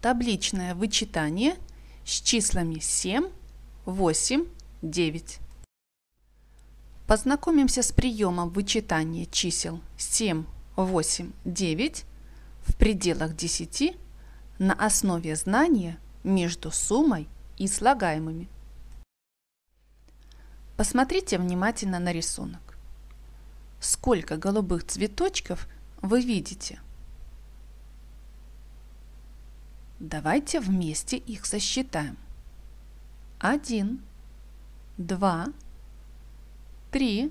Табличное вычитание с числами 7, 8, 9. Познакомимся с приемом вычитания чисел 7, 8, 9 в пределах 10 на основе знания между суммой и слагаемыми. Посмотрите внимательно на рисунок. Сколько голубых цветочков вы видите? Давайте вместе их сосчитаем. 1, 2, 3,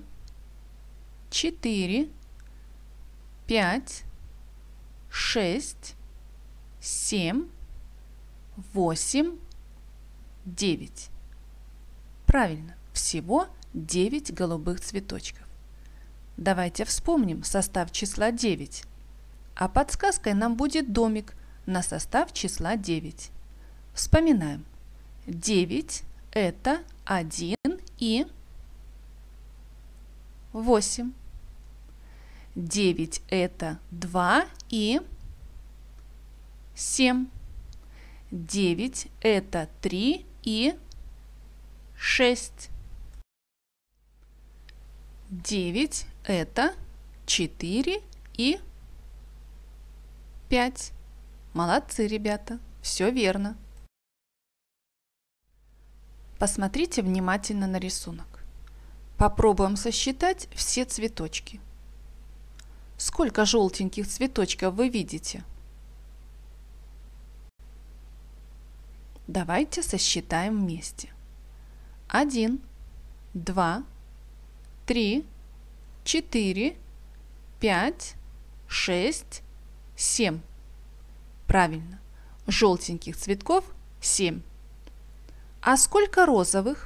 4, 5, 6, 7, 8, 9. Правильно, всего 9 голубых цветочков. Давайте вспомним состав числа 9. А подсказкой нам будет домик на состав числа 9. Вспоминаем. 9 – это 1 и 8. 9 – это 2 и 7. 9 – это 3 и 6. 9 – это 4 и 5. Молодцы, ребята, все верно. Посмотрите внимательно на рисунок. Попробуем сосчитать все цветочки. Сколько желтеньких цветочков вы видите? Давайте сосчитаем вместе. 1, 2, 3, 4, 5, 6, 7. Правильно, желтеньких цветков 7. А сколько розовых?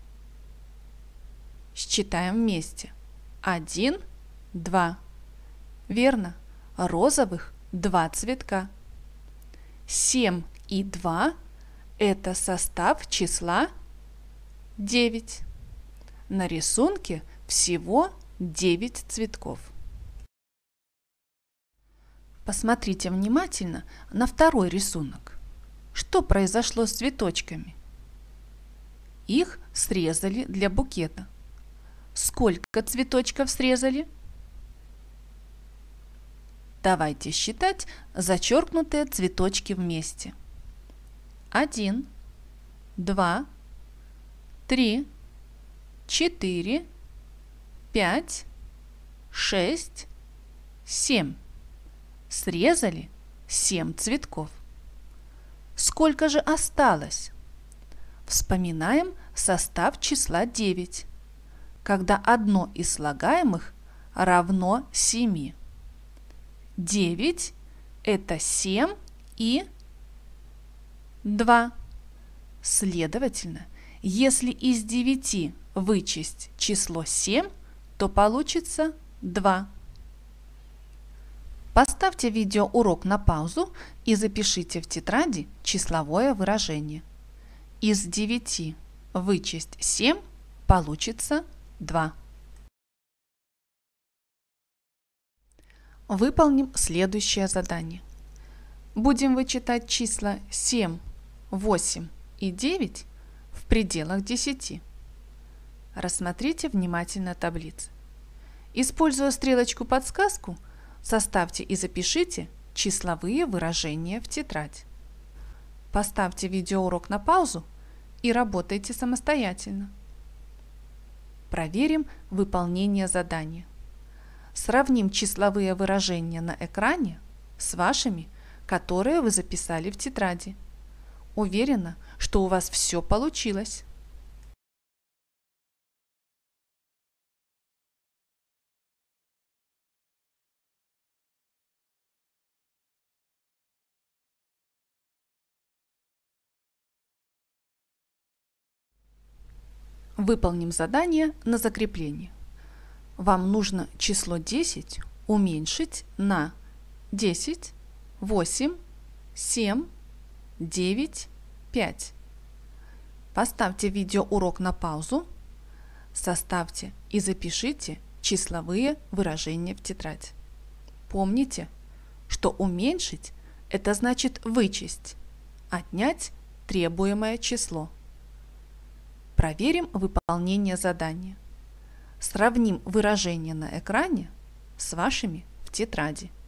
Считаем вместе. 1, 2. Верно, розовых 2 цветка. 7 и 2 – это состав числа 9. На рисунке всего 9 цветков. Посмотрите внимательно на второй рисунок. Что произошло с цветочками? Их срезали для букета. Сколько цветочков срезали? Давайте считать зачеркнутые цветочки вместе. 1, 2, 3, 4, 5, 6, 7. Срезали 7 цветков. Сколько же осталось? Вспоминаем состав числа 9, когда одно из слагаемых равно 7. 9 – это 7 и 2. Следовательно, если из 9 вычесть число 7, то получится 2. Поставьте видеоурок на паузу и запишите в тетради числовое выражение. Из 9 вычесть 7 получится 2. Выполним следующее задание. Будем вычитать числа 7, 8 и 9 в пределах 10. Рассмотрите внимательно таблицы. Используя стрелочку-подсказку, составьте и запишите числовые выражения в тетрадь. Поставьте видеоурок на паузу и работайте самостоятельно. Проверим выполнение задания. Сравним числовые выражения на экране с вашими, которые вы записали в тетради. Уверена, что у вас все получилось. Выполним задание на закрепление. Вам нужно число 10 уменьшить на 10, 8, 7, 9, 5. Поставьте видеоурок на паузу, составьте и запишите числовые выражения в тетрадь. Помните, что уменьшить – это значит вычесть Отнять требуемое число. Проверим выполнение задания. Сравним выражения на экране с вашими в тетради.